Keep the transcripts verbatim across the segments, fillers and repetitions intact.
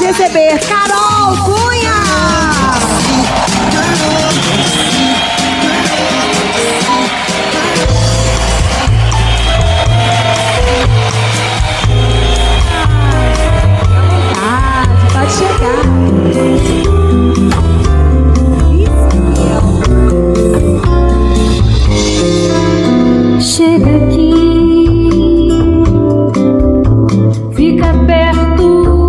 receber Carol Cunha. Ah, pode chegar. Chega aqui, fica perto,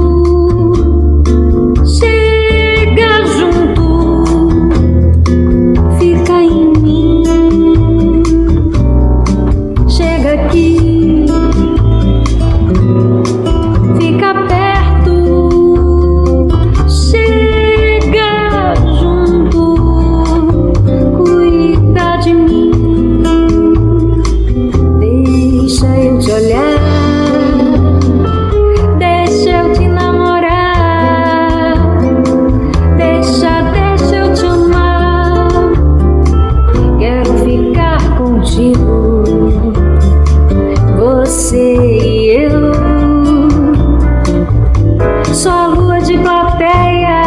chega junto, fica em mim. Chega aqui, fica perto, chega junto, cuida de mim. Deixa eu te olhar, deixa eu te namorar, deixa, deixa eu te amar. Quero ficar contigo, você e eu. Só lua de plateia,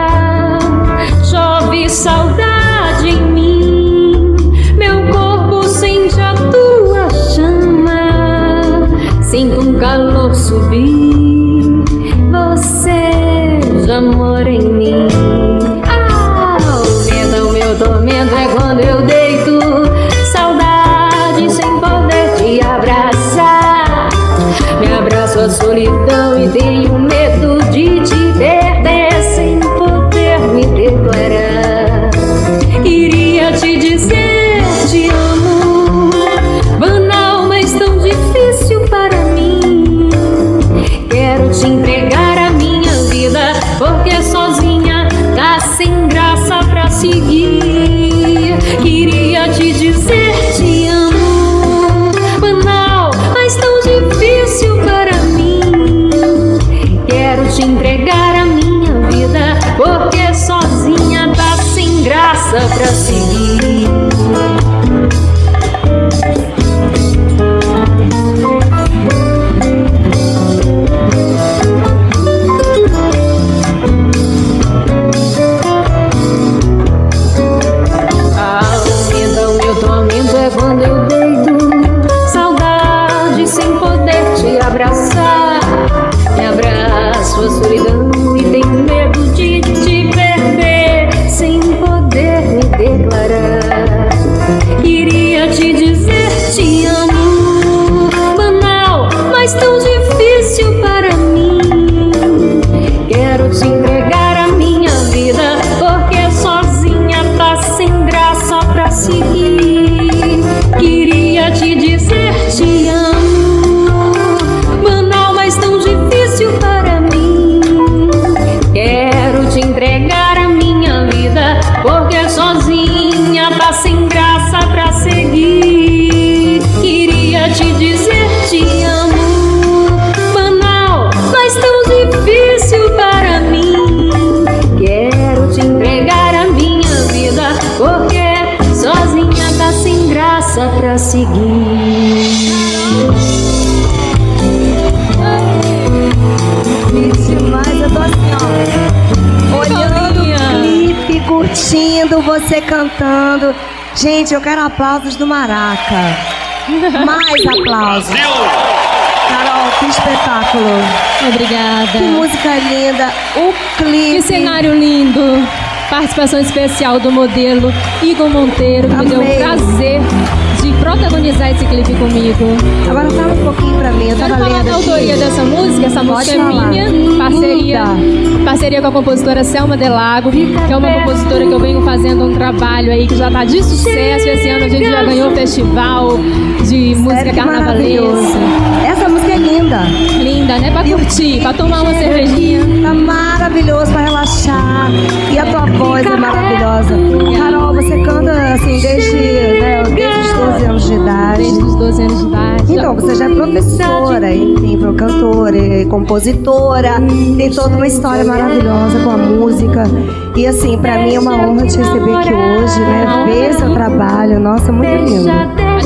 chove saudade em mim. Meu corpo sente a tua chama, sinto um calor subir, você já mora em mim. Ah, o medo, o meu tormento é quando eu deito, saudade sem poder te abraçar. Me abraço a solidão e tenho medo de te perder sem poder me declarar. Queria te dizer te amo, banal, mas tão difícil para mim. Quero te entregar a minha vida, porque sozinha tá sem graça pra seguir. Queria te dizer te amo, banal, mas tão difícil para mim. Quero te entregar a minha vida, porque sozinha tá sem graça pra seguir. Quando eu deito, saudade sem poder te abraçar. Me abraço a solidão e tenho medo de te perder sem poder me declarar. Queria te dizer te amo, banal, mas tão difícil para mim. Quero te entregar a minha vida, porque sozinha tá sem graça pra seguir. Queria te dizer te amo, banal, mas tão difícil para mim. Quero te entregar a minha vida, porque sozinha tá sem graça pra seguir. Queria te dizer te amo, banal, mas tão difícil para mim. Quero te entregar a minha vida, porque sozinha tá sem graça pra seguir. Demais, eu tô assim, ó, olhando o clipe, curtindo você cantando. Gente, eu quero aplausos do Maraca. Mais aplausos. Carol, que espetáculo. Obrigada. Que música linda. O clipe. Que cenário lindo. Participação especial do modelo Igor Monteiro, que me deu o prazer de protagonizar esse clipe comigo. Agora fala um pouquinho pra mim, eu tava Quero falar lendo da aqui. autoria dessa música. Essa música é falar. minha, parceria, parceria com a compositora Selma Delago, que é uma compositora que eu venho fazendo um trabalho aí que já tá de sucesso. Esse ano a gente já ganhou o festival de música Sério, carnavalesca. Essa música é linda. Linda, né? Pra curtir, pra tomar uma cervejinha. Tá maravilhoso pra relaxar. E a tua voz é maravilhosa. Carol, você canta assim desde, né, desde os doze anos de idade. Desde os doze anos de idade. Então, você já é professora, enfim, cantora, e compositora. Tem toda uma história maravilhosa com a música. E assim, pra mim é uma honra te receber aqui hoje, né? Ver seu trabalho. Nossa, muito lindo. A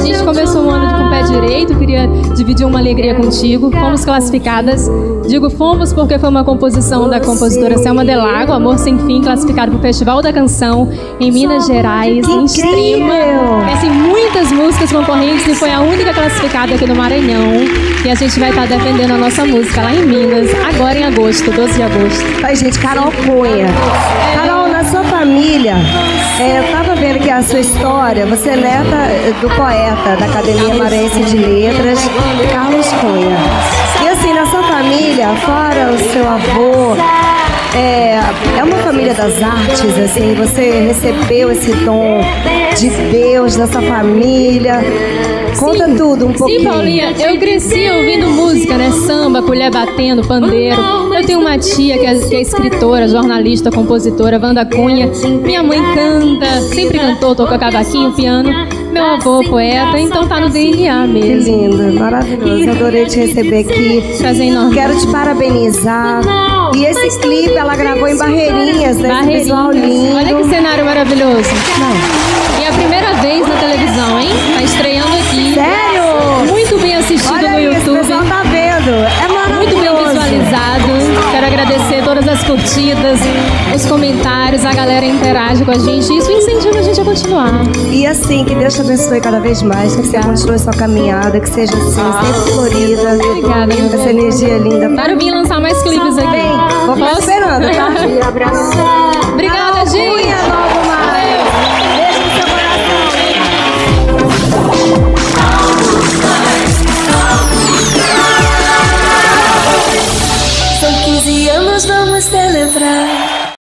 gente começou o ano com o pé direito, queria dividir uma alegria contigo. Fomos classificadas, digo fomos porque foi uma composição da compositora Selma Delago, Amor Sem Fim, classificado para o Festival da Canção em Minas Gerais, em Extrema. E, assim, muitas músicas concorrentes e foi a única classificada aqui no Maranhão. E a gente vai estar defendendo a nossa música lá em Minas, agora em agosto, doze de agosto. Ai, gente, Carol Cunha. Carol, na sua família, é, eu tava vendo que a sua história, você é neta do poeta da Academia Maranhense de Letras, Carlos Cunha. E assim, na sua família, fora o seu avô, é, é uma família das artes, assim, você recebeu esse dom de Deus nessa família. Conta sim, tudo um pouquinho. Sim, Paulinha, eu cresci ouvindo música, né? Samba, colher batendo, pandeiro. Eu tenho uma tia que é, que é escritora, jornalista, compositora, Wanda Cunha. Minha mãe canta, sempre cantou, tocou cavaquinho, piano. Meu avô, poeta, então tá no D N A mesmo. Que lindo, maravilhoso. Eu adorei te receber aqui. Prazer enorme. Quero te parabenizar. E esse clipe ela gravou em Barreirinhas, né? Esse visual lindo. Olha que cenário maravilhoso. Não. E é a primeira vez na televisão, hein? Tá estreando aqui. Sério? Muito bem assistido Olha no isso, YouTube. O pessoal tá vendo. É maravilhoso. Muito bem visualizado. Quero agradecer todas as curtidas, os comentários, a galera interage com a gente. Isso incentiva a gente a continuar. E assim, que Deus te abençoe cada vez mais, que você continue sua caminhada, que seja assim, sempre florida. Obrigada, meu essa energia linda. Quero vir lançar mais clipes aqui. Bem, vou ficar esperando, tá? Obrigada.